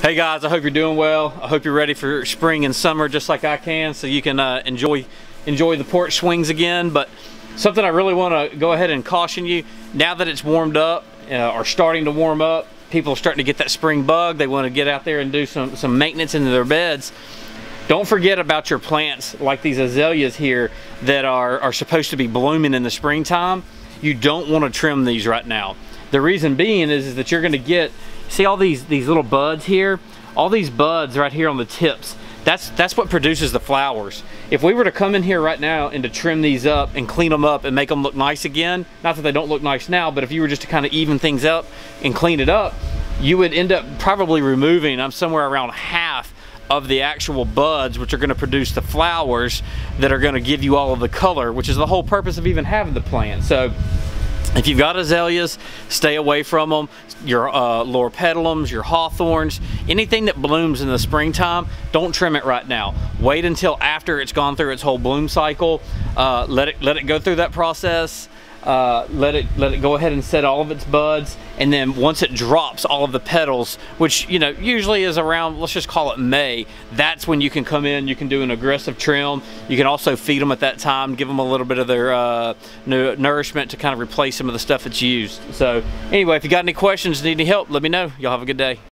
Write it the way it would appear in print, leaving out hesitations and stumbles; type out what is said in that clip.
Hey guys, I hope you're doing well. I hope you're ready for spring and summer just like I can, so you can enjoy the porch swings again. But something I really want to go ahead and caution you, now that it's warmed up or starting to warm up, people are starting to get that spring bug. They want to get out there and do some maintenance into their beds. Don't forget about your plants like these azaleas here that are supposed to be blooming in the springtime. You don't want to trim these right now. The reason being is that you're going to get, see all these little buds here? All these buds right here on the tips, that's what produces the flowers. If we were to come in here right now and to trim these up and clean them up and make them look nice again, not that they don't look nice now, but if you were just to kind of even things up and clean it up, you would end up probably removing somewhere around half of the actual buds, which are going to produce the flowers that are going to give you all of the color, which is the whole purpose of even having the plant. So if you've got azaleas, stay away from them. Your loropetalums, your hawthorns, anything that blooms in the springtime, don't trim it right now. Wait until after it's gone through its whole bloom cycle. Let it go through that process. Let it go ahead and set all of its buds, and then once it drops all of the petals, which usually is around, let's just call it May, that's when you can come in. You can do an aggressive trim. You can also feed them at that time, give them a little bit of their nourishment to kind of replace some of the stuff that's used. So anyway, if you got any questions, need any help, let me know. Y'all have a good day.